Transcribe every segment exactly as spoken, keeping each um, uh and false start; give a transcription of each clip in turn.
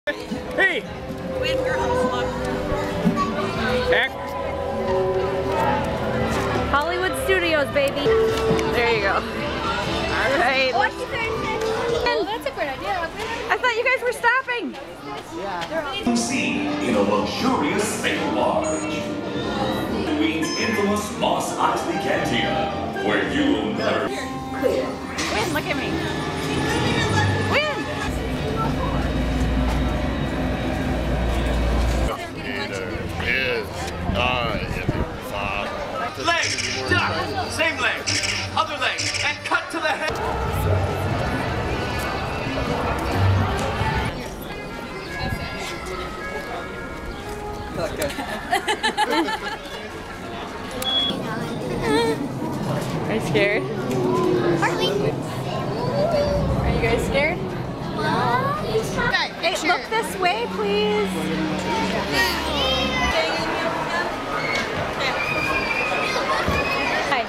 Hey! Win girls, look. Back. Hollywood Studios, baby. There you go. All right. Oh, that's a good idea. I thought you guys were stopping. Yeah. Seen in a luxurious state lodge. Queen's infamous Moss Isley Cantina, where you will never. Win, look at me. Win. Is I am your father. Leg, duck, same leg, other leg, and cut to the head. Are you scared? Are you guys scared? Hey, look this way, please. Hi.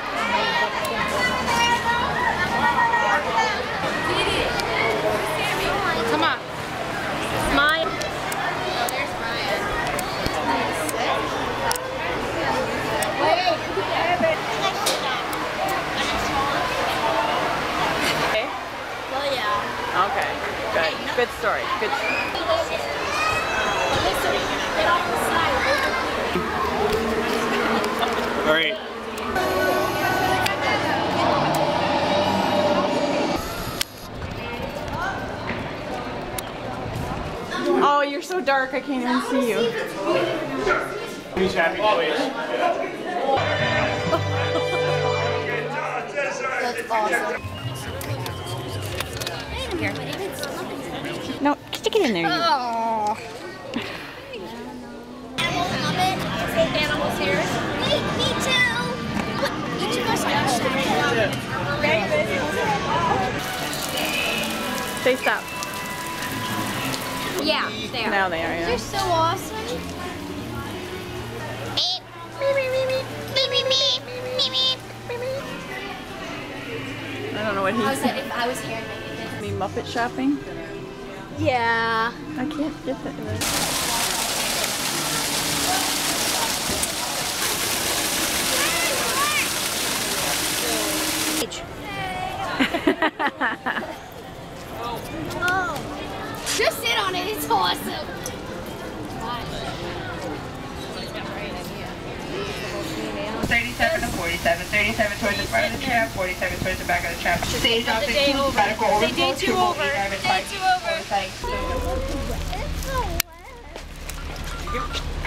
Come on. Smile. Oh, there's Ryan. Okay. Well, yeah. Okay. Good. Good story. Good. All right. Oh, you're so dark. I can't even see you. Who's happy always? That's awesome. No, stick it in there. You. Oh. Animals here. Me, me too. Each of us Say stop. Yeah, they are. Now they are. Yeah. They're so awesome. I don't know what he I was, said. if I was here, Me Muppet shopping? yeah. I can't get that. Oh. Just sit on it, it's awesome. thirty-seven to forty-seven, thirty-seven towards the front of the trap, forty-seven towards the back of the trap. Stage off the day two, over. medical Say overflow, day two triple over. E, Day two over. oversight. It's so wet.